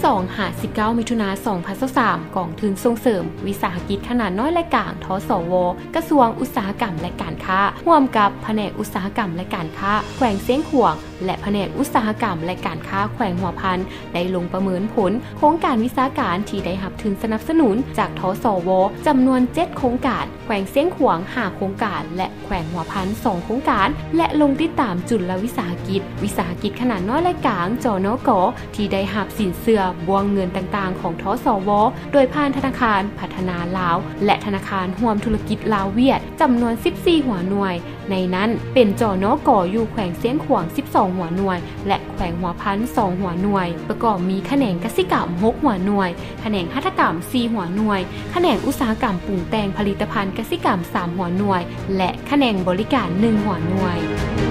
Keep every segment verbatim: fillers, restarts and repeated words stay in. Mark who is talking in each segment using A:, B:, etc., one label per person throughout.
A: สอง ห้าสิบเก้า มิถุนายน สองพันยี่สิบสาม กองทุนส่งเสริมวิสาหกิจขนาดน้อยและกลางทสว.กระทรวงอุตสาหกรรมและการค้าร่วมกับแผนกอุตสาหกรรมและการค้าแขวงเสียงขวางและแผนกอุตสาหกรรมและการค้าแขวงหัวพันได้ลงประเมินผลโครงการวิสาหการที่ได้รับทุนสนับสนุนจากทสว.จำนวนเจ็ดโครงการแขวงเสียงขวางห้าโครงการและแขวงหัวพันสองโครงการและลงติดตามจุลวิสาหกิจวิสาหกิจขนาดน้อยและกลางจนก.ที่ได้รับสินเชื่อบวงเงินต่างๆของทสว.โดยผ่านธนาคารพัฒนาลาวและธนาคารร่วมธุรกิจลาวเวียดจำนวนสิบสี่หัวหน่วยในนั้นเป็นจนก.อยู่แขวงเสียงขวางสิบสองหัวหน่วยและแขวงหัวพันสองหัวหน่วยประกอบมีแขนงกสิกรรมหกหัวหน่วยแขนงหัตถกรรมสี่หัวหน่วยแขนงอุตสาหกรรมปรุงแต่งผลิตภัณฑ์กสิกรรมสามหัวหน่วยและแขนงบริการหนึ่งหัวหน่วย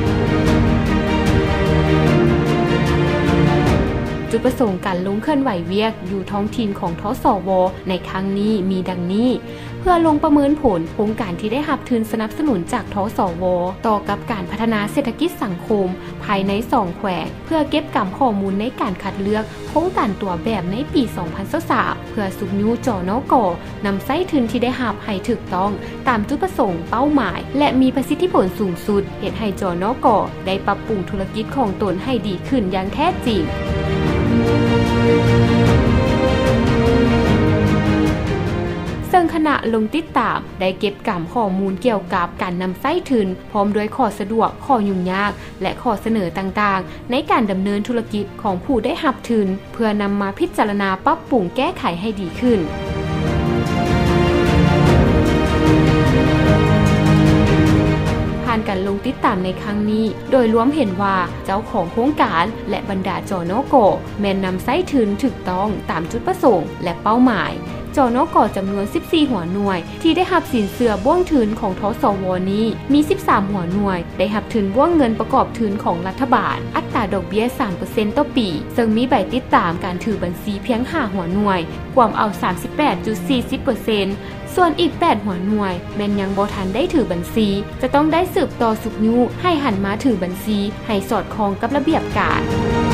A: จุดประสงค์การลงเคลื่อนไหวเวียกอยู่ท้องถิ่นของทสว.ในครั้งนี้มีดังนี้เพื่อลงประเมินผลโครงการที่ได้รับทุนสนับสนุนจากทสว.ต่อกับการพัฒนาเศรษฐกิจสังคมภายในสองแขวงเพื่อเก็บกำข้อมูลในการคัดเลือกโครงการตัวแบบในปี สองพันยี่สิบสาม เพื่อสุกยูจนก.นำไส้ทุนที่ได้รับให้ถูกต้องตามจุดประสงค์เป้าหมายและมีประสิทธิผลสูงสุดเฮ็ดให้จนก.ได้ปรับปรุงธุรกิจของตนให้ดีขึ้นอย่างแท้จริงซึ่งคณะลงติดตามได้เก็บกำข้อมูลเกี่ยวกับการนำไส้ทุนพร้อมด้วยข้อสะดวกข้อยุ่งยากและข้อเสนอต่างๆในการดำเนินธุรกิจของผู้ได้รับทุนเพื่อนำมาพิจารณาปรับปรุงแก้ไขให้ดีขึ้นการลงติดตามในครั้งนี้โดยรวมเห็นว่าเจ้าของโครงการและบรรดาจนก.แม่นนำไส้ทุนถูกต้องตามจุดประสงค์และเป้าหมายจนก.จำนวนสิบสี่หัวหน่วยที่ได้รับสินเชื่อบ้วงทุนของทสว.นี้มีสิบสามหัวหน่วยได้รับทุนบ้วงเงินประกอบทุนของรัฐบาลอัตราดอกเบี้ย สามเปอร์เซ็นต์ ต่อปีซึ่งมีใบติดตามการถือบัญชีเพียงห้าหัวหน่วยรวมเอา สามสิบแปดจุดสี่ศูนย์ เปอร์เซ็นต์ ส่วนอีกแปดหัวหน่วยแม้นยังบ่ทันได้ถือบัญชีจะต้องได้สืบต่อสุกยูให้หันมาถือบัญชีให้สอดคล้องกับระเบียบการ